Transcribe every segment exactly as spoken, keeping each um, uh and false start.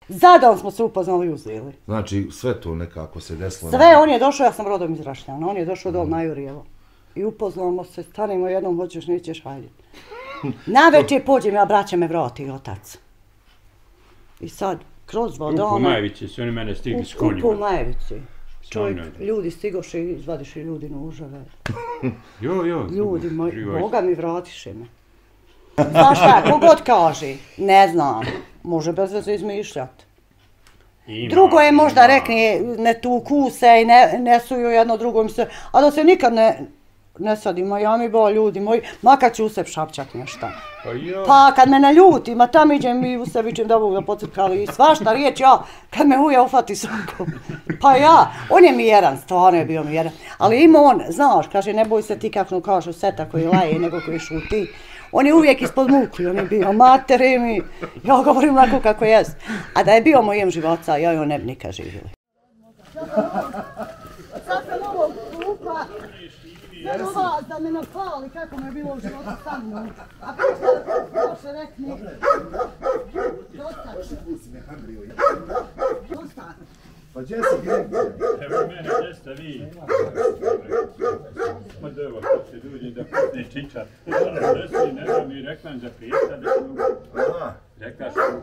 Zadom smo se upoznali i uzeli. Znači, sve to nekako se desilo. Sve, on je došao, ja sam rodom iz Rašljana, on je došao dol na Jurjevo. I upoznamo se, stanemo jednom, hoćeš, nećeš, hajde. Na večer pođem, ja braća me vrati otac. I sad, kroz vodome... U Majevici su oni mene stigli s konjima. U Majevici. Čovjek, ljudi stigoše i izvadiše ljudi noževe. Jo, jo. Ljudi moji, Boga mi vratiše me. Znaš šta, kogod kaže, ne znam, može bez veze izmišljati. Drugo je možda rekne, ne tuku se i ne, ne suju jedno drugom se, a da se nikad ne, ne sadimo, ja mi bo ljudi moji, makar ću u sebi šapćat nešto. Pa, ja. Pa kad me naljuti, ma tam iđem i u sebi iđem da Bog da pocrkali i svašta riječ, ja, kad me uja ufati sunkom. Pa ja, on je mijeran, stvarno je bio mijeran, ali ima on, znaš, kaže, ne boj se ti kako kažu seta koji laje, nego koji šuti. On je uvijek ispod mukli, on je bio materi mi, ja govorim onako kako jest. A da je bio mojem života, ja joj ne bi nikad živjeli. Sad sam ovo kupa, sve do vas da me napali kako me je bilo u životu sa mnom. A prošle rekni, dosta će. Dosta. Pa gdje si gdje? Evo mene, gdje ste vi? Ma devo, kad se dođe da putne čičat. Gdje si, ne znam, i reklam za prijeta, da ću... Rekla sam...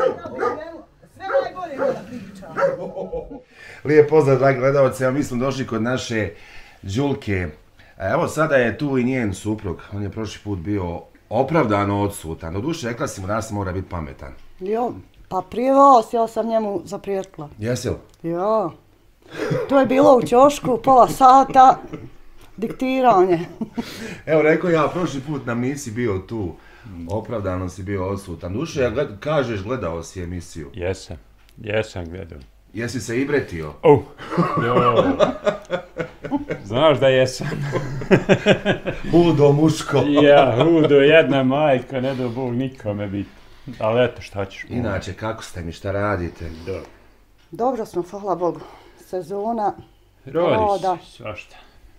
Sve najbolje da pričam. Lijep pozdrav, dragi gledalci, evo mi smo došli kod naše Đulke. Evo sada je tu i njen suprug, on je prošli put bio opravdano odsutan. Doduše, rekla si mu danas mora biti pametan. Jo, pa prije vas ja sam njemu zaprijetila. Jesi li? Ja. To je bilo u ćošku, pola sata, diktiranje. Evo, rekao ja, prošli put nam nisi bio tu, opravdano si bio odsutan. Duše, ja gled, kažeš, gledao si emisiju. Jesam, jesam gledao. Jesi se i bretio? Oh, jo. Znaš da jesam. Hudo muško. Ja, hudo, jedna majka, ne do Bog nikome biti. Ali eto, šta ćeš mu? Inače, kako ste mi, šta radite? Dobro. Dobro smo, hvala Bogu. Sezona Rodi roda. svašta.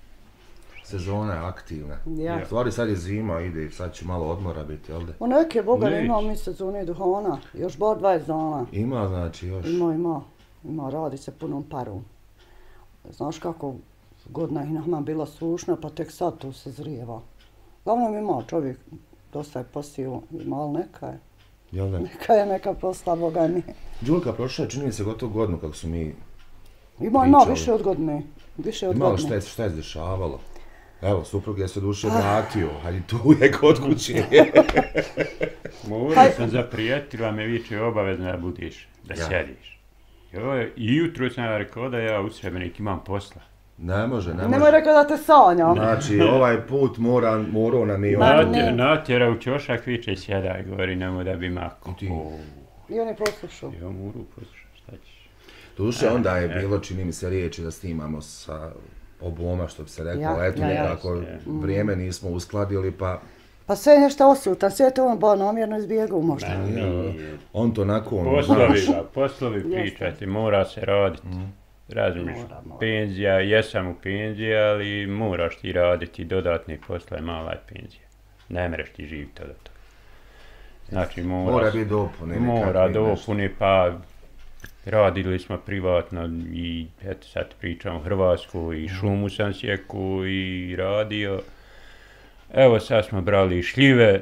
Sezona je aktivna. Ja. U stvari sad je zima, ide i sad će malo odmora biti, jel' de? U neke Boga Neć. ima mi sezone duhana, još bar dvadeset dana. Ima, znači, još. Ima, ima. Ima, radi se punom parom. Znaš kako godina i nama bila sušna, pa tek sad tu se zrijeva. Glavnom ima čovjek, dosta je posio, ima, ali neka je. Jel' de? Neka je neka posla, Boga mi. Đulka, prošla je, čini mi se gotovo godinu kako su mi Ima, ima pričali. više od godine. Više od Imalo godine. šta je, šta je dešavalo. Evo, suprug je se duše vratio, ali tu je kod kuće. Morao sam zaprijetila, me viče obavezno da budiš, da Ja. sjediš. Joj, i jutro sam rekao da ja u Srebreniku imam posla. Ne može, ne Nemoj može. rekao da te sanjam. Znači, ovaj put mora, morao nam i Ma on. ne. Natje- Natjera u ćošak, viče sjedaj, govori, nemoj da bi mako. Ti. O, I on je poslušao. ja moru poslušati, šta ćeš? Duše, onda je bilo, čini mi se, riječi da snimamo sa oboma, što bi se rekao. Ja, Eto, ja, ja. nekako vrijeme nismo uskladili, pa Pa sve je nešto osutan, sve je to on ba namjerno izbjegao možda. ja, on to onako, ono, Poslovi, znaš. ba, poslovi pričati, mora se raditi. Razumiješ, Mora, mora. penzija, jesam u penziji, ali moraš ti raditi dodatne posle, mala je penzija. Ne mereš ti živjeti od toga. Znači mora, Mora biti dopune. mora nekakve, nešto. dopune, pa radili smo privatno i eto sad pričam o Hrvatskoj i šumu sam sjeku i radio. Evo sad smo brali šljive,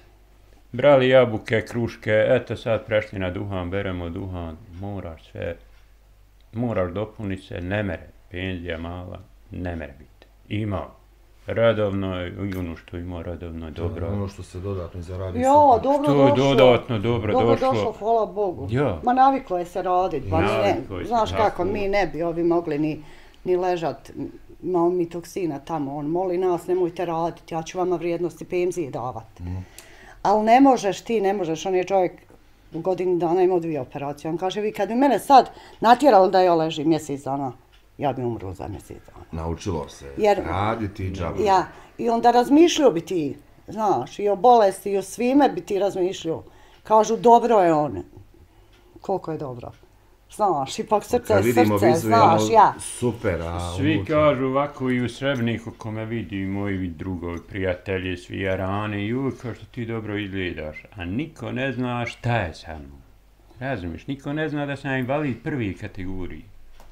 brali jabuke, kruške, eto sad prešli na duhan, beremo duhan, moraš sve, moraš dopuniti se, ne mere, penzija mala, ne mere biti. Ima, redovno je, i ono što ima redovno je dobro. Ono što se dodatno zaradi. Ja, super. dobro To je došlo. dodatno dobro Dobro došlo. došlo, hvala Bogu. Ja. Ma naviklo je se radit, pa mi ne, Naviklo je se, znaš tako. kako, mi ne bi ovi mogli ni, ni ležat, imamo mi toksina tamo, on moli nas, nemojte radit, ja ću vama vrijednosti penzije davat. Mm. Ali ne možeš ti, ne možeš, on je čovjek u godini dana imao dvije operacije, on kaže, vi kad bi mene sad natjerali da ja ležim mjesec dana, ja bi umru za mjesec dana. Naučilo se Jer- raditi i džabe. Ja, i onda razmišljao bi ti, znaš, i o bolesti, i o svime bi ti razmišljao. Kažu, dobro je on. Koliko je dobro. Znaš, ipak srce je Kad vidimo srce, vizualno, znaš, ja. super, a Svi unutra- kažu ovako i u Srebreniku, ko me vidi, moji drugovi, prijatelji, svi jarani, i uvijek kao što ti dobro izgledaš, a niko ne zna šta je sa mnom. Razumiješ, niko ne zna da sam invalid prvi kategoriji.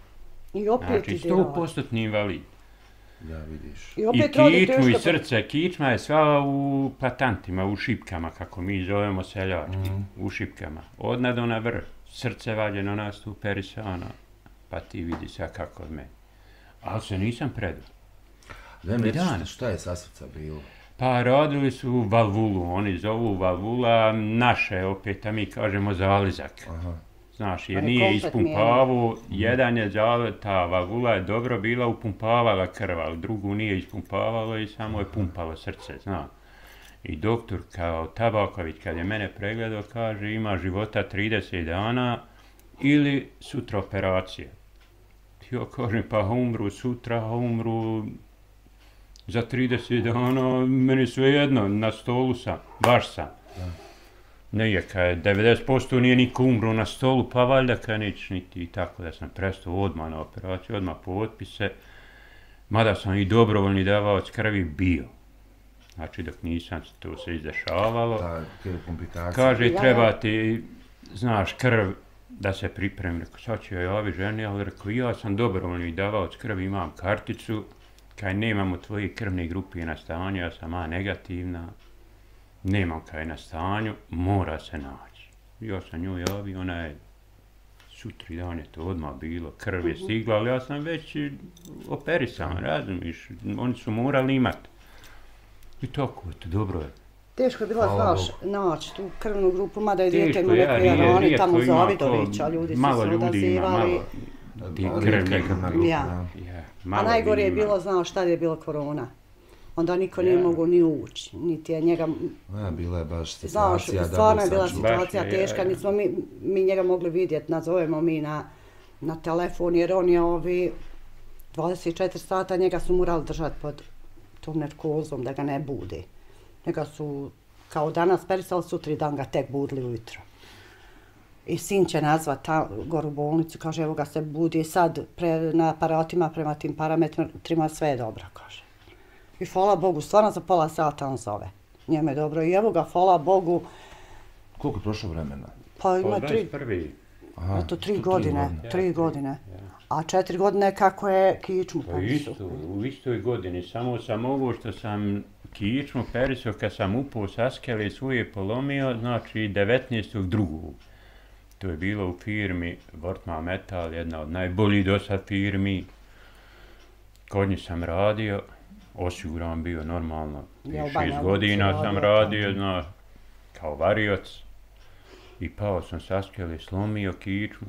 I opet Znači, ide sto rad. postotni invalid. Da, vidiš. I I opet radi kičmu i teško. srce, kičma je sva u patantima, u šipkama, kako mi zovemo seljački, u šipkama. Odnad na vrh, srce valjeno nas tu perisana, pa ti vidi sad kako od mene. Ali se nisam predao. Da mi Ni reći dana. šta je sa srca bilo? Pa radili su valvulu, oni zovu valvula, naše opet, a mi kažemo zalizak. Aha. Znaš, jer Ali nije komplet ispumpavao, jedan je zale, ta valvula je dobro bila, upumpavala krv, ali drugu nije ispumpavala i samo je pumpalo srce, zna. I doktor kao Tabaković, kad je mene pregledao, kaže ima života trideset dana ili sutra operacija. Ja kažem, pa umru sutra, umru za trideset dana, meni sve jedno, na stolu sam, baš sam. Nije, kad je devedeset posto nije niko umro na stolu, pa valjda kad nećeš niti i tako da sam prestao odmah na operaciju, odmah potpise, mada sam i dobrovoljni davalac krvi bio. Znači dok nisam to se izdešavalo. Ta krv komplikacija. Kaže, Ja. treba ti, znaš, krv da se pripremi. Rekao, sad ću joj javi ženi, ali rekao, ja sam dobrovoljni davalac krvi, imam karticu, kaj nemamo tvoje krvne grupe na stanju, ja sam A negativna, nemam kaj na stanju, mora se naći. Ja sam nju javio, ona je, sutri dan je to odmah bilo, krv je stigla, ali ja sam već i operisan, razumiješ, oni su morali imati. I tako, eto, dobro je. Teško je bilo, Hvala znaš, naći tu krvnu grupu, mada je dijete Teško, mu ja, rekao, nije, jer oni rijetko tamo ima za ko- Vidovića, ljudi su malo se ljudi ima, odazivali. malo ti Rijetka krvni. je krvna grupa, Ja. da. Ja, A malo najgore je ima. bilo, znaš, tad je bilo korona. Onda niko nije Ja. mogu ni ući, niti je njega, Ja, bila je baš znaš, situacija da stvarno je bi bila sačuvala. situacija Baš je, ja, teška, ja. nismo mi, mi njega mogli vidjeti, nazovemo mi na, na telefon, jer on je ovi dvadeset četiri sata, njega su morali držati pod tom narkozom, da ga ne bude. Njega su, kao danas perisali, sutri dan ga tek budili ujutro. I sin će nazvat ta, goru bolnicu, kaže, evo ga se budi sad pre, na aparatima prema tim parametrima, sve je dobro, kaže. I hvala Bogu, stvarno za pola sata on zove. Njemu je dobro i evo ga, hvala Bogu, Koliko je prošlo vremena? pa ima Od tri, dvadeset prvi. Aha, eto, tri tri godine, godine. tri Ja, godine. ja. A četiri godine kako je kičmu Pa perisu. isto, u istoj godini, samo sam ovo što sam kičmu perisao kad sam upao sa skele i svoje polomio, znači devetnaestog drugog To je bilo u firmi Wortmann Metal, jedna od najboljih do sad firmi. Kod njih sam radio, osiguran bio normalno, Ja u šest Banja Luci godina sam radio, radio, znaš, kao varioc. I pao sam sa skele, slomio kičmu.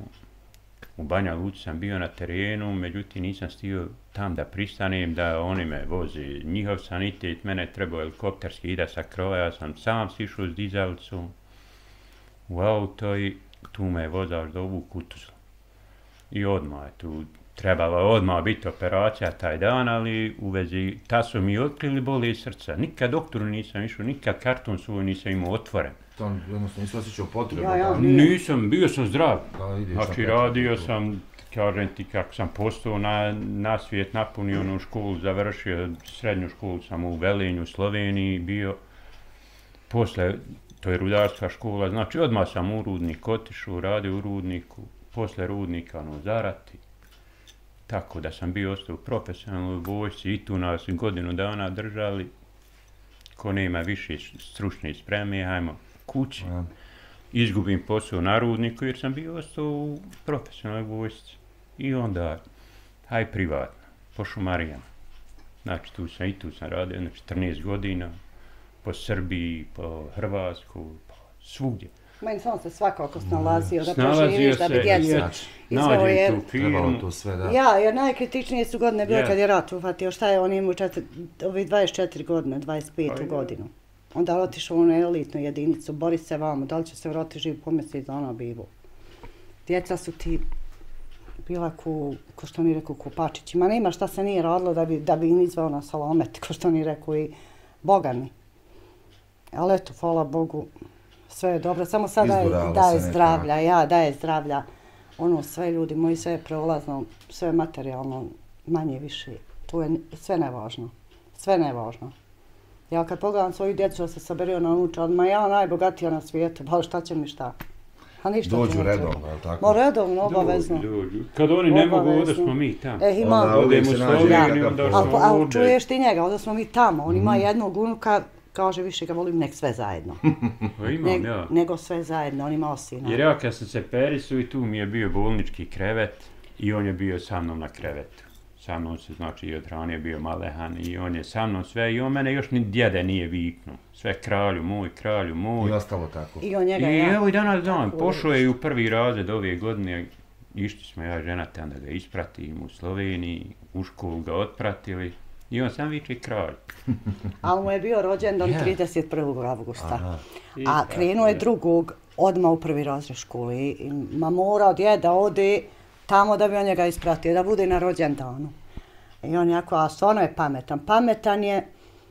U Banja Luci sam bio na terenu, međutim nisam stigao tam da pristanem, da oni me voze. Njihov sanitet, mene je trebao helikopterski ida sa krova, ja sam sam sišao s dizalicom u auto i tu me je vozač dovuku u Tuzlu. I odmah je tu trebala odmah biti operacija taj dan, ali u vezi, ta su mi otkrili boli srca. Nikad doktoru nisam išao, nikad karton svoj nisam imao otvoren. To jednostavno nisi osjećao potrebu. Ja, ja. da- Nisam, bio sam zdrav. da ideš na Znači, petak. radio sam, kažem ti, kako sam postao na, na svijet, napunio onu školu, završio srednju školu sam u Velenju, Sloveniji bio. Posle, to je rudarska škola, znači odmah sam u rudnik otišao, radio u rudniku, posle rudnika ono, zarati. Tako da sam bio ostao u profesionalnoj vojsci i tu nas godinu dana držali. Ko nema više stručne spreme, hajmo kući. Ja. Izgubim posao na rudniku jer sam bio ostao u profesionalnoj vojsci. I onda, haj privatno, po šumarijama. Znači tu sam i tu sam radio jedno četrnaest godina, po Srbiji, po Hrvatsku, po svugdje. Meni sam se svakako snalazio da Snalazio preživiš, da bi se, djecu Znači, izveo nađem jer... tu trebalo firmu. to sve da... Ja, jer najkritičnije su godine bile Ja. kad je rat uhvatio. Šta je on imao četiri, ovi dvadeset četiri godine, dvadeset petu Pa ja. godinu. Onda otišao u elitnu jedinicu, bori se vamo, da li će se vrati živ po mjesec dana bivu. Djeca su ti bila ko, ko što oni rekao, kupačići. Ma nema šta se nije radilo da bi, da bi im izveo na salomet, ko što oni rekao i bogami. Ali eto, hvala Bogu, sve je dobro. Samo sad daje, Izguralo daje se zdravlja, ja, daje zdravlja. Ono, sve ljudi moji, sve je prolazno, sve je materijalno, manje više. Tu je sve nevažno. Sve nevažno. Ja kad pogledam svoju djecu da se saberio na unučad, ma ja najbogatija na svijetu, pa šta će mi šta? A ništa Dođu ti ne redovno, treba. je li tako? Ma redovno, obavezno. Dođu. Kad oni ne mogu, onda Obavezno. smo mi tamo. E, ima... Onda uvijek Odemo u se nađe Sloveniju, nekakav onda povod. smo Ali ovdje. čuješ ti njega, onda smo mi tamo. On ima jednog unuka, kaže više ga volim nek sve zajedno. Pa imam Ne- ja. Nego sve zajedno, on ima sina. Jer ja kad sam se perisu i tu mi je bio bolnički krevet i on je bio sa mnom na krevetu. Sa mnom se znači i od ranije bio malehan i on je sa mnom sve i on mene još ni djede nije viknuo. Sve kralju moj, kralju moj. I ostalo tako. I on njega I ja. evo i danas dan, pošao je i u prvi razred ove godine, išli smo ja i žena tam da ga ispratim u Sloveniji, u školu ga otpratili i on sam viče kralj. Ali mu je bio rođendan Ja. trideset prvog avgusta. I A tako krenuo je je. drugog odmah u prvi razred škole. I i ma morao djed da ode tamo da bi on njega ispratio, da bude na rođendanu. I on jako, a stvarno je pametan. Pametan je,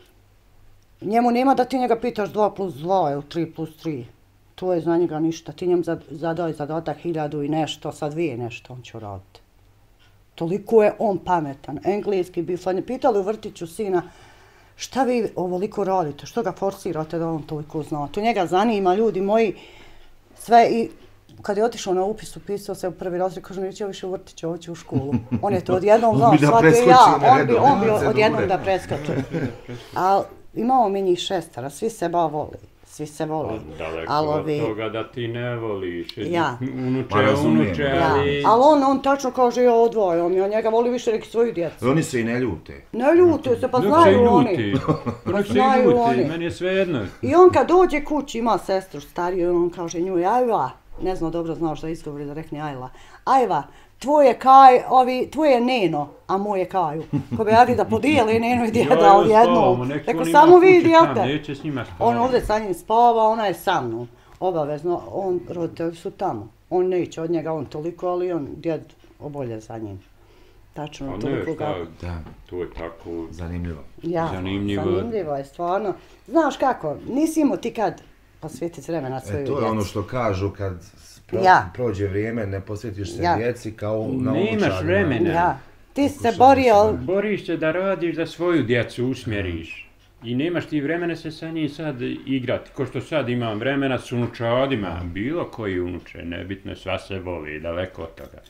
njemu nema da ti njega pitaš dva plus dva ili tri plus tri. To je za njega ništa. Ti njemu zad- zadaj zadatak hiljadu i nešto, sa dvije nešto on će uraditi. Toliko je on pametan. Engleski bi fajn. Pitali u vrtiću sina, šta vi ovoliko radite, što ga forsirate da on toliko zna. To njega zanima, ljudi moji, sve i kad je otišao na upis, upisao se u prvi razred, kaže, neće više u vrtić, ovo će u školu. On je to odjednom znao, On bi da shvatio preskoči ja, na on bi, on bi redovne odjednom procedure. da preskoči. Ali imamo mi njih šestara, svi se ba voli, svi se voli. Daleko Ali od ovi- toga da ti ne voliš. Ja. Unuče, Ma razumijem, unuče, ja. Ja, ali... ali on, on tačno kaže, ja odvojam, ja njega voli više neki svoju djecu. Oni se i ne ljute. Ne ljute se, pa Nek se i znaju oni. ljuti. Nek se i znaju ljuti, oni. meni je sve jedno. I on kad dođe kući, ima sestru stariju, on kaže njoj, ajva, ne znam dobro znaš da izgovori da rekne ajla, ajva, tvoje kaj, ovi, tvoje neno, a moje kaju. Ko bi ja da podijeli neno i djeda Ja, odjednom. spavamo, nek Rekao, on ima samo kući vidi, tam, jate. neće s njima spavati. On ovdje sa njim spava, ona je sa mnom. Obavezno, on, roditelji su tamo. On neće od njega, on toliko, ali on, djed, obolje za njim. Tačno, A ne, toliko ga... šta, Da, to je tako... zanimljivo. Ja, Zanimljivo. zanimljivo je, stvarno. Znaš kako, nisi imao ti kad posvetiti vremena svoju E, to je djeci. ono što kažu kad pro, Ja. prođe vrijeme, ne posvetiš se Ja. djeci kao na Nemaš unučadima. vremena. Ja, ti si se Pokušao borio, sam. ali Boriš se da radiš da svoju djecu usmjeriš. I nemaš ti vremena se sa njim sad igrati. Ko što sad imam vremena s unučadima, bilo koji unuče, nebitno, sva se voli, daleko od toga.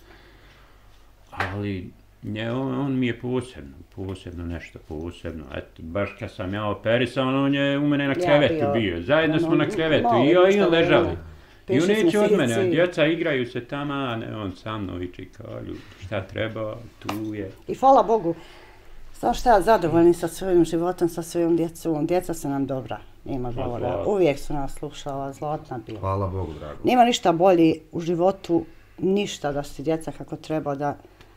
Ali nje, on, on mi je posebno, posebno nešto posebno. Eto, baš kad sam ja operisan, on je u mene na Ja krevetu bio, bio. Zajedno ono, smo na krevetu malo i ja i nešto on ležali. vremena. I on Pet, neće od šest mene, a mjeseci. djeca igraju se tamo, a ne, on sa mnom viče kalju, šta treba, tu je. i hvala Bogu, znaš šta, zadovoljni sa svojim životom, sa svojom djecom. Djeca su nam dobra, nema govora. Zlatna. Uvijek su nas slušala, zlatna bila. Hvala Bogu, drago. Nema ništa bolji u životu, ništa da si djeca kako treba da...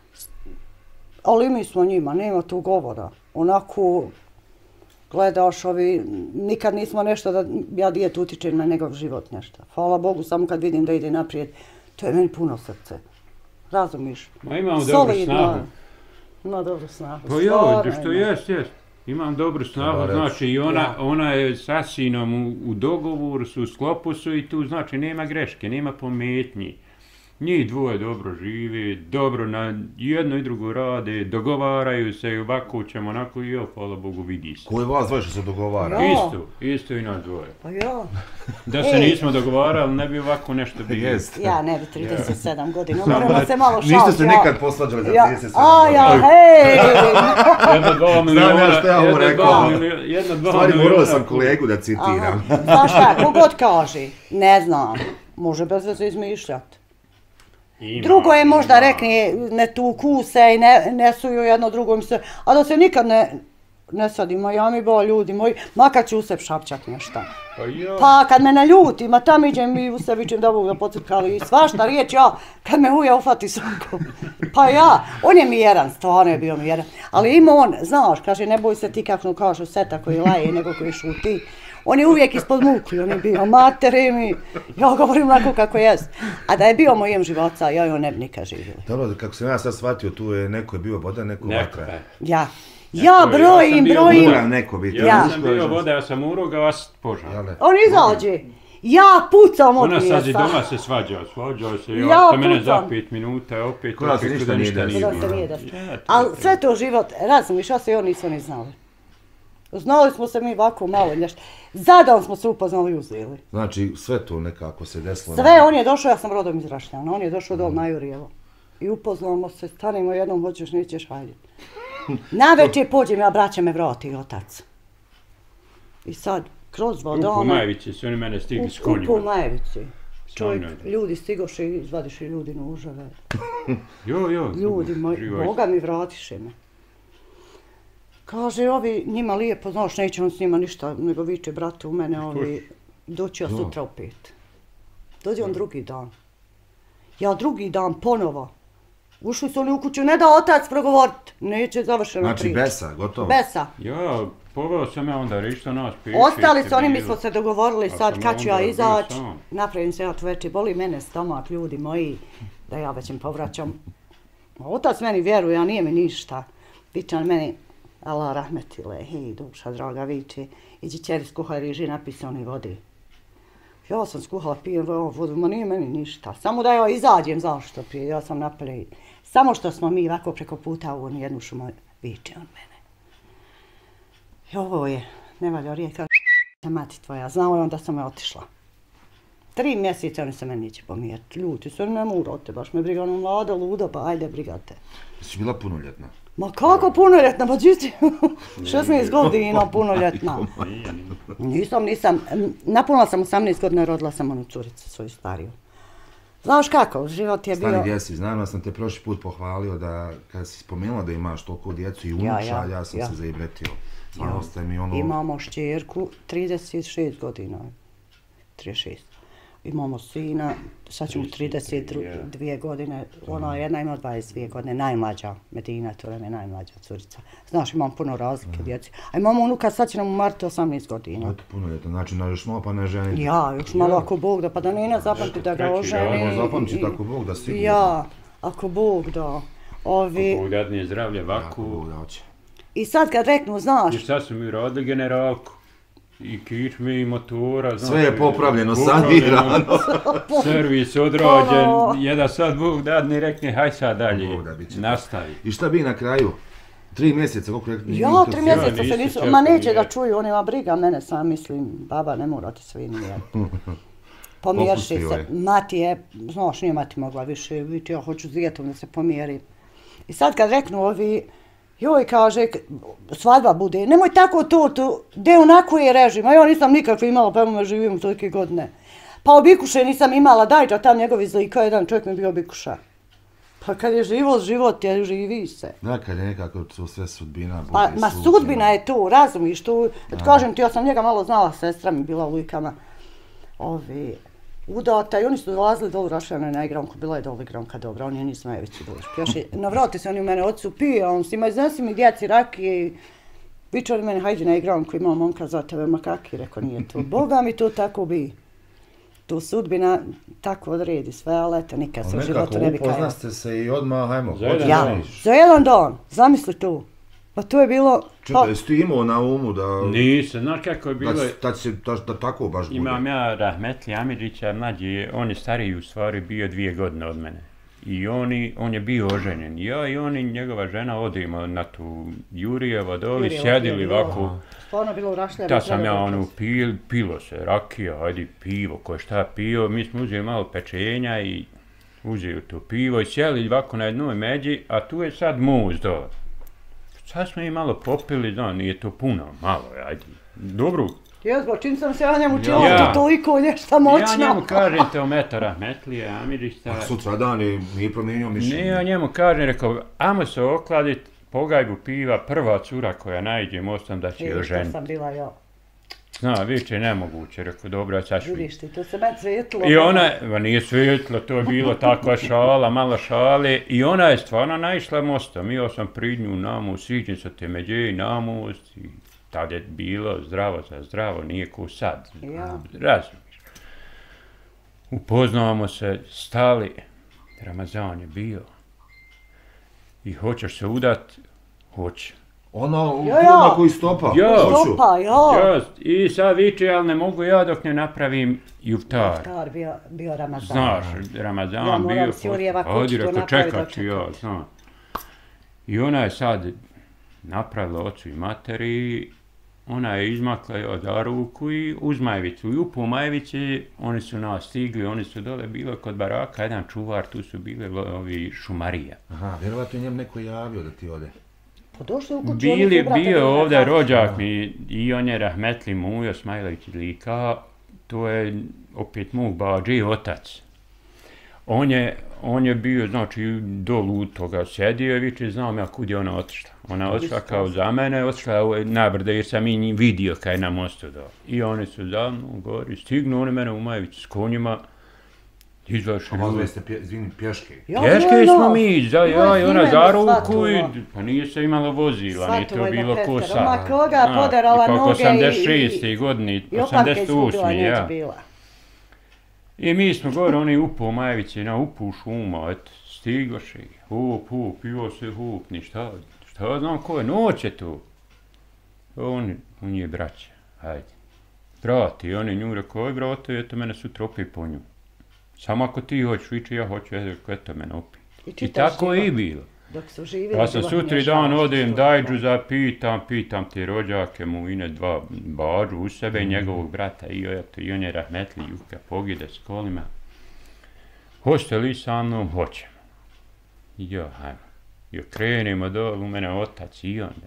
Ali mi smo njima, nema tu govora. Onako, gledaš ovi, nikad nismo nešto da ja djetu utičem na njegov život nešto. Hvala Bogu, samo kad vidim da ide naprijed, to je meni puno srce. Razumiš? Ma imamo dobru Solidno. snagu. Ima dobru snagu. Pa ja, stvarno što ima. jest, jest. Imam dobru snagu, Treba reći. znači i ona, Ja. ona je sa sinom u, u dogovoru su, u sklopu su i tu znači nema greške, nema pometnji. Njih dvoje dobro žive, dobro na jedno i drugo rade, dogovaraju se i ovako ćemo, onako i ja, hvala Bogu, vidi se. Ko je vas dvoje što se dogovara? Ja. Isto, isto i nas dvoje. Pa ja, Da se Ej. nismo dogovarali, ne bi ovako nešto bilo. Jest. ja ne bi trideset sedam godina, Znam, moramo da- se malo šaliti. Niste se ja. nikad posvađali za Ja, trideset sedam a ja, godina. hej! Jedna dva Znam miliona, ja što ja ovo jedna rekao. dva milio- jedna dva Stvari, miliona morao sam kuna. kolegu da citiram. Aha. Znaš šta, kogod kaže, ne znam, može bez veze izmišljati. Ima, Drugo je možda ima. rekni, ne tuku se i ne, ne suju jedno drugom se, a da se nikad ne, ne sadimo, ja mi bo ljudi moji, makar ću u sebi šapčat nešto. Pa ja. Pa kad me naljuti, ma tam iđem i u sebi vičem da Bog ga pocrkali i svašta riječ, ja, kad me huja ufati sunkom. Pa ja, on je mijeran, stvarno je bio mijeran. Ali ima on, znaš, kaže, ne boj se ti kako kažu seta koji laje, nego koji šuti. On je uvijek ispod muki, on je bio matere mi, ja govorim onako kako jest. A da je bio mojem života, ja joj ne bi nikad živjela. Dobro, kako sam ja sad shvatio, tu je neko je bio voda, neko Neko, vatra. e. Ja, Eto, ja ja sam brojim, bio brojim. Mora neko biti. Ja, Ja. sam bio voda, ja sam urogao, a s požar. Jel ne? On izađe, ja pucam od Ona sad i mjesta. doma se svađa, svađa se, ja, Ja ja mene za pucam. pet minuta, opet, Ko da se opet, ništa da nije ništa desilo. nije Da se bilo. nije desilo. Ja, to Ali je sve to život, razumiš, ja se i oni nisu ni znali. Znali smo se mi ovako malo nešto. Zadan smo se upoznali i uzeli. Znači, sve to nekako se desilo. Sve, on je došao, ja sam rodom iz Rašljana, on je došao dol na Jurjevo. I upoznamo se, stanemo jednom, hoćeš, nećeš, hajde. Navečer pođem, ja braća me vrati otac. I sad, kroz dva dana... U Majevici su oni mene stigli s konjima. U Majevici. Čovjek, ljudi stigoše i izvadiše ljudi noževe. Jo, jo. Ljudi moji, Boga mi vratiše me. Kaže, ovi njima lijepo, znaš, neće on s njima ništa, nego viče, brate, u mene ovi, doći ja sutra opet. Dođe on drugi dan. Ja drugi dan ponovo. Ušli su oni u kuću, ne da otac progovorit, neće završeno znači, priča. Znači besa, gotovo? Besa. Ja, poveo sam ja onda što nas piše. Ostali su oni, mi smo se dogovorili sad kad ću ja izaći, napravim se ja tu večer, boli mene stomak, ljudi moji, da ja već im povraćam. Otac meni vjeruje, a nije mi ništa. Viče on meni, Allah rahmetile, hej duša draga, viče, iđi ćeri skuhaj riži, napisa oni vodi. Ja sam skuhala, pijem vodu, ma nije meni ništa. Samo da ja izađem, zašto prije, ja sam napali. Samo što smo mi ovako preko puta u jednu šumu, viče on mene. I ovo je, ne valja rijeka, mati tvoja, znao je on da sam je otišla. Tri mjeseca oni se meni neće pomiriti. Ljudi se ne murate, baš me briga ono mlada, luda, pa ajde brigate. Jesi bila punoljetna? Ma kako punoljetna, pa džiti, šesnaest godina punoljetna. Nisam, nisam, napunila sam osamnaest godina i rodila sam onu curicu svoju stariju. Znaš kako, život je bio... Stani gdje si, znam da sam te prošli put pohvalio da kada si spomenula da imaš toliko djecu i unuča, ja, ja, ja sam ja. se zaibretio. Znao ste mi ono... Imamo šćerku, trideset šest godina, trideset šest. Imamo sina, sad ćemo trideset dvije godine, ona jedna ima dvadeset dvije godine, najmlađa, Medina, to je najmlađa curica. Znaš, imam puno razlike djeci. A imamo unuka, sad će nam u martu osamnaest godina. Eto, puno je to, znači na još malo pa ne ženi. Ja, još malo ako Bog da, pa da Nina zapamti da ga oženi. Ja, zapamti ako Bog da sigurno. Ja, ako Bog da. Ovi... Ako Bog dadne zdravlje vaku. I sad kad reknu, znaš... I sad su mi rodili generalku. I kičme i motora, sve je popravljeno, sanirano. Servis odrađen, jedan sad Bog dadne rekne, haj sad dalje, nastavi. I šta bi na kraju? Tri mjeseca, koliko rekli? Ja, tri mjeseca se nisu, ma neće da čuju, on ima briga mene, sam mislim, baba ne morate svi nije. Pomjerši se, mati je, znaš, nije mati mogla više, vidite, ja hoću s djetom da se pomjeri. I sad kad reknu ovi, joj, kaže, svadba bude, nemoj tako tortu, gdje onako je režim, a ja nisam nikakve imala, pa me živim tolike godine. Pa obikuše nisam imala, dajte tam njegovi zlika, jedan čovjek mi bio obikuša. Pa kad je život, život je, živi se. Da, kad je nekako to sve sudbina bude. Pa, ma sudbina je tu, razumiš tu, kažem ti, ja sam njega malo znala, sestra mi bila u Lujkama. Ovi, udata i oni su dolazili dolu Rašljana na igranku, bila je dolu igranka dobra, oni nismo je već došli. Još je, navrati se oni u mene, ocu pije, on si ima iznesi mi djeci rakije i viče oni mene, hajde na igranku, imam momka za tebe, ma kaki, rekao nije to. Boga mi to tako bi. Tu sudbina tako odredi sve, ali eto, nikad se u životu ne bi kajala. Nekako upoznaste se i odmah, hajmo, za jedan ja, dan. Za jedan dan, zamisli tu. Pa to je bilo... Čekaj, jesi ti imao na umu da... Nisam, znaš kako je bilo... Da, da, će, da, da tako baš bude? Imam ja Rahmetli Amidžića, mlađi, on je stariji u stvari bio dvije godine od mene. I oni, on je bio oženjen. Ja i on i njegova žena odimo na tu Jurijevo doli, sjedili ovako. Stvarno bilo u Rašljanu. Ta sam ja ono pil, pilo se, rakija, ajde pivo, ko šta pio. Mi smo uzeli malo pečenja i uzeli to pivo i sjeli ovako na jednoj međi, a tu je sad muz dole. Sad smo i malo popili, da, nije to puno, malo, ajde, dobro. Jezbo, čim sam se ja njemu čila, ja, to toliko nešto moćno. Ja njemu kažem te o meta Rahmetlije, Amidžića. A sutra dan je nije promijenio mišljenje. Ne, ja njemu kažem, rekao, ajmo se okladit, pogajbu piva, prva cura koja najde mostom da će joj ženiti. To sam bila ja. Zna, više je nemoguće, rekao, dobro, sad ću... Vidiš ti, to se meni svijetlo. I ona, ba nije svijetlo, to je bilo takva šala, malo šale, i ona je stvarno naišla mostom. Ja sam prid nju namu, siđem sa te međe i namost, i tad je bilo zdravo za zdravo, nije ko sad. Ja. Razumiješ. Upoznavamo se, stali, Ramazan je bio. I hoćeš se udat, hoće. Ono u ja, filma koji stopa. Ja, stopa, ja. Ja. I sad viče, ali ne mogu ja dok ne napravim juftar. Juftar bio, bio Ramazan. Znaš, Ramazan ja, bio... Ja moram Sjurijeva kuću to napraviti. Čekat ću ja, znam. I ona je sad napravila ocu i materi ona je izmakla ja za ruku i uz Majvicu. I u po Majvici oni su nas stigli, oni su dole bilo kod baraka, jedan čuvar, tu su bile ovi šumarija. Aha, vjerovatno je njem neko javio da ti ode. Pa došli u kuću, Bili, bio ovdje rođak mi i on je rahmetli Mujo Smajlović iz Lika, to je opet mog bađi otac. On je, on je bio, znači, dolu u toga sjedio i viče, znam ja kud je ona otišla. Ona otišla kao za mene, otišla na brdo jer sam i njih vidio kaj je na mostu dao. I oni su za mnom gori, stignu oni mene u Majevicu s konjima, izašli. A vozili ste, pje, izvini, pješke? Pješke smo mi, za, ja i ona za ruku i pa nije se imalo vozila, nije to bilo ko sad. Ma koga poderala noge i... osamdeset šeste godini, osamdeset osme ja. I mi smo gore, oni upo u Majevici, na upu u šuma, eto, stigoše, hup, hup, pivo se hup, ni šta, šta znam ko je, noć je tu. On, on je braća, hajde. Brati, on je nju rekao, oj brate, eto mene sutra opet po nju. Samo ako ti hoćeš, viče, ja hoću, eto mene opet. I, I tako je i bilo. Dok su živjeli, ja sam sutri dan odem Dajđu zapitam, pitam te rođake mu ine dva bađu u sebe i njegovog brata i eto, i on je rahmetli Juka pogide s kolima. Hoćete li sa mnom? Hoćemo. I ja, hajmo. I krenemo dole, u mene otac i on.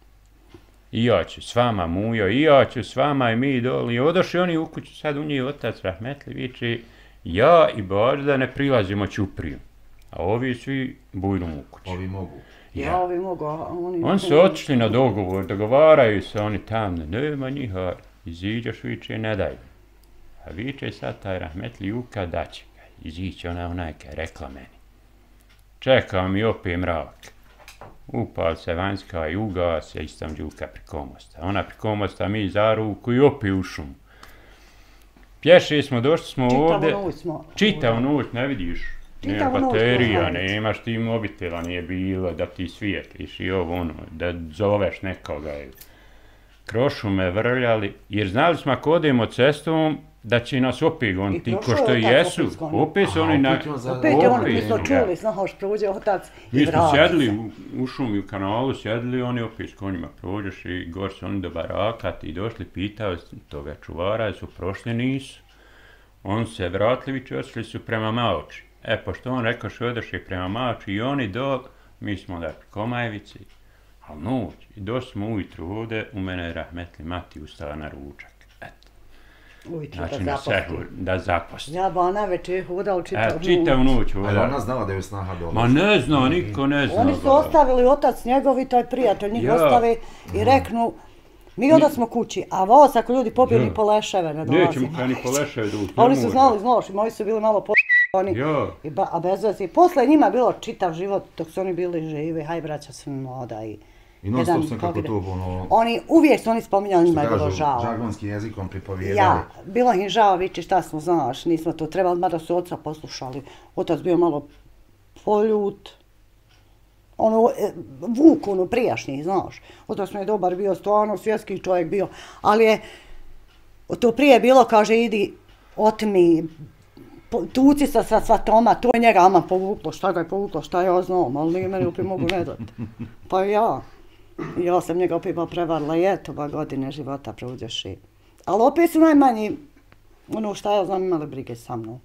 I ja ću s vama, Mujo, i ja ću s vama i mi dole. I odošli oni u kuću, sad u njih otac rahmetli viče, ja i bađu da ne prilazimo Ćupriju. A ovi svi bujrum u kući. Ovi mogu. Ja, ja ovi mogu, a oni... On su otišli na dogovor, dogovaraju se oni tamo, nema njiha, iziđeš viče, ne daj. A viče sad taj rahmetli Juka da će ga, izići ona onajka, rekla meni. Čekao mi opet mrak. Upal se vanjska i ugase, istam Đuka priko mosta. Ona priko mosta, mi za ruku i opet u šumu. Pješi smo, došli smo ovdje. Čitavu noć smo. Čitavu noć, ne vidiš. Nema baterija, nemaš ti mobitela, nije bilo da ti svijetliš i ovo ono, da zoveš nekoga. Krošu me vrljali, jer znali smo ako odemo cestom, da će nas opet goniti, ko što i jesu. Opet su oni na... Opet je oni, mi smo čuli, znaš, prođe otac i vrati se. Mi smo sjedli u, u šumi, u kanalu, sjedli oni opet s konjima prođeš i gor su oni do baraka, ti došli, pitali toga čuvara, su prošli, nisu. On se vratili, otišli su prema Maoči. E, pošto on rekao što odošli prema Maoči i oni dok, mi smo da preko Majevici, ali noć. I došli smo ujutru ovdje, u mene je rahmetli mati ustala na ručak. Eto. Ujutru znači, da zaposti. Da zaposti. Ja ba na večer hodao čitav noć. E, čitav noć hodao. Ali ona znala da je snaha dolazi. Ma ne zna, niko ne zna. Oni su ostavili, otac njegov i taj prijatelj, njih ja. ostave i reknu, mi onda smo kući, a vas ako ljudi pobili ja. po leševe ne dolazi. Nećemo kaj ni po leševe da a oni su znali, znaš, moji su bili malo po... Oni, ja. i ba, a bez veze. Posle njima bilo čitav život dok su oni bili živi, haj braća su moda i... I non stop sam kako to ono... Oni, uvijek su oni spominjali, njima je bilo žao. Žargonskim jezikom pripovijedali. Ja, bilo im žao, viče šta smo, znaš, nismo to trebali, mada su oca poslušali. Otac bio malo poljut. Ono, Vuk, ono, prijašnji, znaš. Otac mi je dobar bio, stvarno svjetski čovjek bio. Ali je, to prije bilo, kaže, idi, otmi, tuci sa sa svatoma, to je njega ama povuklo, šta ga je povuklo, šta ja znam, ali nije meni opet mogu ne dati. Pa ja, ja sam njega opet prevarila, je to ba godine života prođeš i... Ali opet su najmanji, ono šta ja znam, imali brige sa mnom.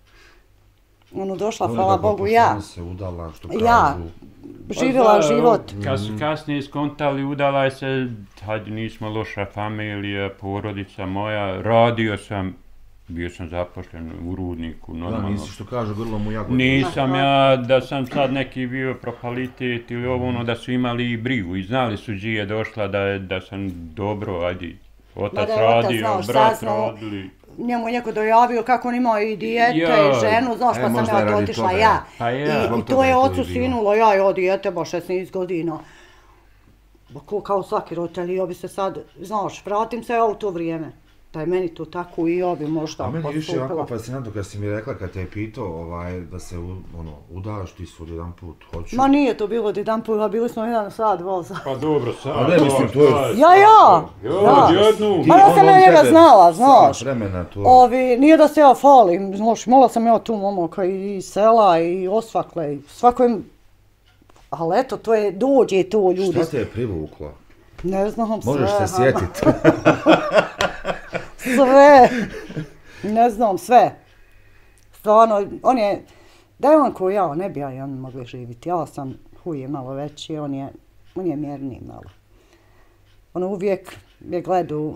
Ono došla, hvala Bogu, ja. Se udala, što kažu. Ja, živjela život. Kad su kasnije skontali, udala je se, hajde nismo loša familija, porodica moja, radio sam, bio sam zapošljen u rudniku, normalno. Da, nisi što kažu grlo mu jagodi. Nisam ja da sam sad neki bio propalitet ili ovo ono da su imali i brigu i znali su gdje je došla da, je, da sam dobro, ajde, otac radio, otac, brat radili. Njemu je neko dojavio kako on imao i dijete ja. i ženu, znaš pa e, sam ja to otišla ja. Pa ja. I, i to je ocu sinulo, ja i o dijete ba šesnaest godina. Ko, kao svaki roditelj, ja bi se sad, znaš, vratim se ja u to vrijeme. Da je meni to tako i ja bi možda postupila. A meni više ovako fascinantno kad si mi rekla, kad te je pitao ovaj, da se ono, udaš ti su jedan put, hoću. Ma nije to bilo jedan put, a bili smo jedan sad, dva sad. Pa dobro, sad. A ne, mislim, to je... Ja, ja! Ja, jednu. Ma ja sam ja njega znala, znaš. Vremena, to... Ovi, nije da se ja falim, znaš, mola sam ja tu momoka i sela i osvakle i svako im... Ali eto, to je, dođe to ljudi. Šta te je privuklo? Ne znam sve. Možeš se sjetiti. Sve. Ne znam, sve. Stvarno, on je, da je on ko ja, ne bi ja i on mogli živjeti. Ja sam huje malo veći, on je, on je mjerniji malo. Ono uvijek je gledao,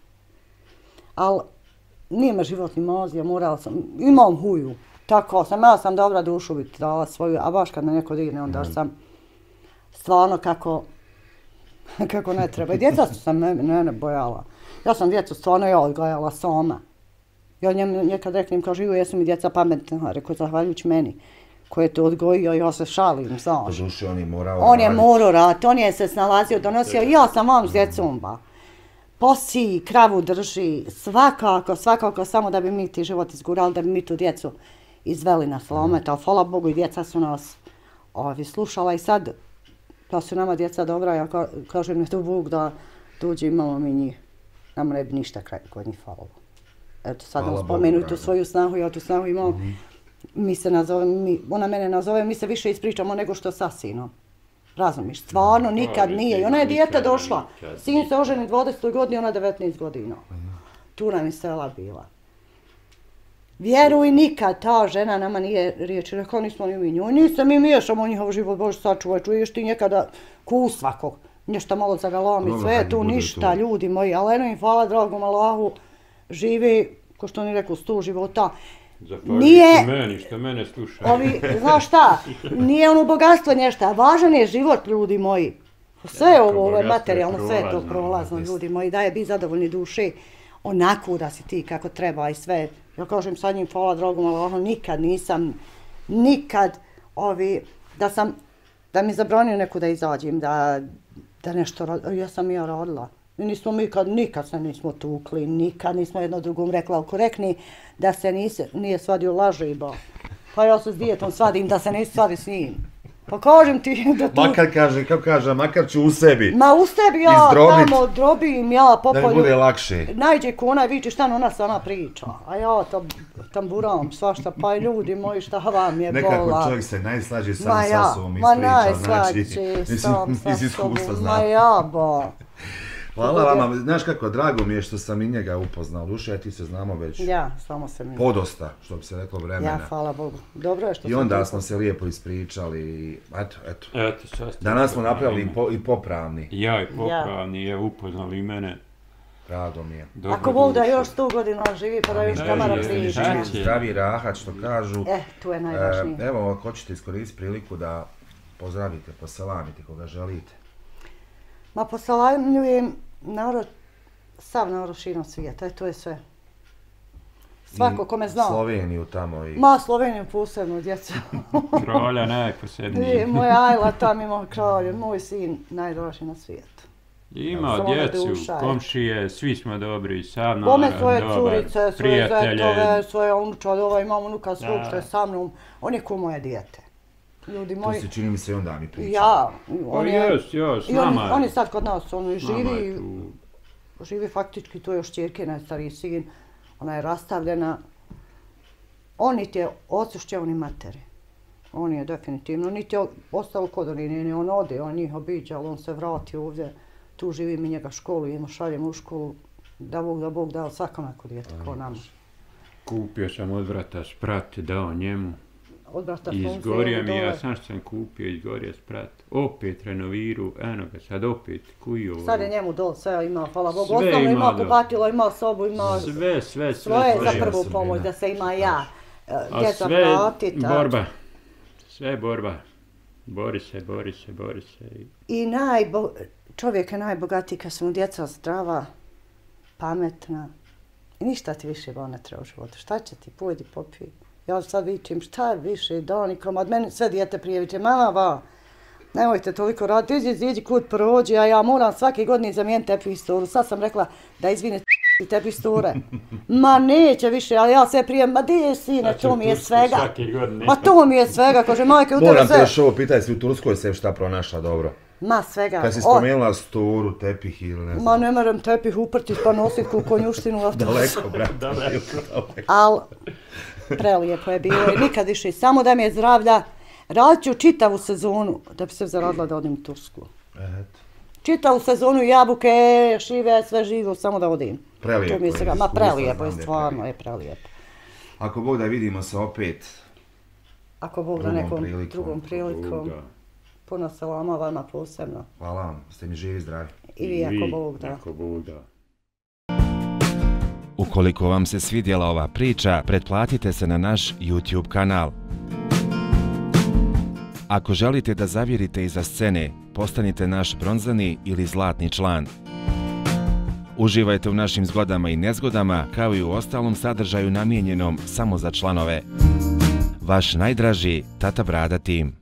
ali nije me životni mozio, morala sam, imam huju. Tako sam, ja sam dobra dušu biti dala svoju, a baš kad me neko digne, onda sam stvarno kako, kako ne treba. I djeca su se mene bojala. Ja sam djecu stvarno ja odgajala sama. Ja njemu nekad reknem, kao živo, jesu mi djeca pametna, rekao, zahvaljujući meni, koji je to odgojio, ja se šalim, znaš. Duše, on je morao On je morao raditi, on je se snalazio, donosio, ja sam vam s djecom, ba. Posi, kravu drži, svakako, svakako, samo da bi mi ti život izgurali, da bi mi tu djecu izveli na slomet, ali hvala Bogu i djeca su nas ovi, slušala i sad, da su nama djeca dobra, ja ka, kažem ne tu Bog da dođe imamo mi njih, nam ne bi ništa kraj kod njih, hvala Bogu. Eto sad nam spomenu tu svoju snahu, ja tu snahu imam, mm-hmm. mi se nazove, mi, ona mene nazove, mi se više ispričamo nego što sa sinom. Razumiš, stvarno nikad nije. I ona je dijete došla, sin se oženi dvadesetoj godini, ona devetnaest godina. Tu nam je sela bila. Vjeruj, nikad ta žena nama nije riječi, rekao nismo ni mi njoj, nisam mi miješamo u njihov život, Bože sačuvaj, čuješ ti nekada ku svakog, nešto malo zagalami, sve je tu ništa, ljudi moji, ali eno im hvala dragom Allahu, živi, ko što oni rekao, sto života. Nije, meni, što mene sluša. Ovi, znaš šta, nije ono bogatstvo nešto, važan je život, ljudi moji. Sve je ovo, ovo je materijalno, sve je to prolazno, ljudi moji, daj bi zadovoljni duše, onako da si ti kako treba i sve. Ja kažem sad njim, hvala dragom, ali ono nikad nisam, nikad, ovi, da sam, da mi zabranio neku da izađem, da, da nešto, ja sam i ja radila. I nismo mi kad, nikad se nismo tukli, nikad nismo jedno drugom rekla, ako rekni da se nise, nije svadio lažiba. Pa ja se s dijetom svadim da se nisi svadi s njim. Pa kažem ti da tu... Makar kaže, kako kaže, makar ću u sebi. Ma u sebi ja izdrobit, tamo drobim, ja popolju. Da mi bude lakše. Najđe ko onaj viče šta ona se ona priča. A ja to tamburam svašta, pa ljudi moji šta vam je bola. Nekako čovjek se najslađe sam ma ja, sa sobom ispriča. Ma najslađe znači, sam sa iz iskustva sobom, ma ja bo. Hvala vama, znaš kako, drago mi je što sam i njega upoznao, duše, ti se znamo već ja, samo se mi... podosta, što bi se reklo, vremena. Ja, hvala Bogu. Dobro je što I onda smo se lijepo ispričali i eto, eto. Eto, sad danas smo napravili i, po, i popravni. Ja i popravni, je upoznali i mene. Drago mi je. Dobro ako Bog da duše. još sto godina živi, pa da još kamara priča. Zdravi rahat, što kažu. Eh, tu je najvažnije. E, evo, ako hoćete iskoristiti priliku da pozdravite, poselamite koga želite. Ma poselamljujem narod, sav narod širom svijeta, to je sve. Svako ko me zna. Sloveniju tamo i... Ma Sloveniju posebno, djeca. Kralja najposebniji. Moj Ajla tam ima kralje, moj sin najdraži na svijetu. Ima djecu, komšije, svi smo dobri, sav narod, Kome svoje dobar, curice, svoje prijatelje. zetove, svoje unučad, ovaj imam unuka svog što je sa mnom, on je ko moje dijete. Ljudi moji... To se čini mi se i onda mi priča. Ja, on je... Jes, jes, i on, nama je. on je sad kod nas, on živi, je živi faktički, to je još čerke, najstariji sin, ona je rastavljena. On niti je osušćao ni materi. On je definitivno, niti je ostao kod oni, on ode, on njih obiđa, ali on se vrati ovdje. Tu živi mi njega školu, jedno šaljemo u školu, da Bog, da Bog dao svakom neko dijete ko nama. Kupio sam od brata sprat, dao njemu. Od brata izgorio mi, ja sam što sam kupio, izgorio sprat. Opet renoviru, eno ga sad opet, kuj ovo. Sad je njemu dol, sve ima, hvala Bogu. Osnovno ima kupatilo, ima sobu, ima sve, sve, sve. Svoje za prvu pomoć, da se ima ja. A sve borba, sve borba. Bori se, bori se, bori se. I najbo... čovjek je najbogatiji kad su mu djeca zdrava, pametna. I ništa ti više bo ne treba u životu. Šta će ti, pojedi, popij. Ja sad vičim, šta više, Danikom, od mene sve dijete prije viče, mama, va, nemojte toliko raditi, iđi, iđi kut prođi, a ja moram svake godine zamijeniti tepih sturu. Sad sam rekla da izvine i tepih sture. Ma neće više, ali ja sve prije, ma di je sine, to mi je svega. Ma to mi je svega, kaže majke u tebe sve. Moram te još ovo pitaj si u Turskoj se šta pronašla dobro. Ma svega. Kad si spomenula sturu, tepih ili ne znam. Ma ne moram tepih uprti pa nositi ku konjuštinu. Daleko, brate. Daleko. Al, prelijepo je bilo i nikad više. Samo da mi je zdravlja. Radit ću čitavu sezonu da bi se zaradila da odim u Tursku. Eto. čitavu sezonu jabuke, šive, sve živo, samo da odim. Prelijepo To mi se je, ga- Ma iskustvo prelijepo je, znam da je stvarno je prelijepo. Ako Bog da vidimo se opet Ako Bog da drugom nekom prilikom. drugom prilikom, Da. puno salama vama posebno. Hvala vam, ste mi živi i zdravi. I vi ako Bog da. Ako Bog da. Ukoliko vam se svidjela ova priča, pretplatite se na naš YouTube kanal. Ako želite da zavjerite iza scene, postanite naš bronzani ili zlatni član. Uživajte u našim zgodama i nezgodama, kao i u ostalom sadržaju namijenjenom samo za članove. Vaš najdraži Tata Brada tim.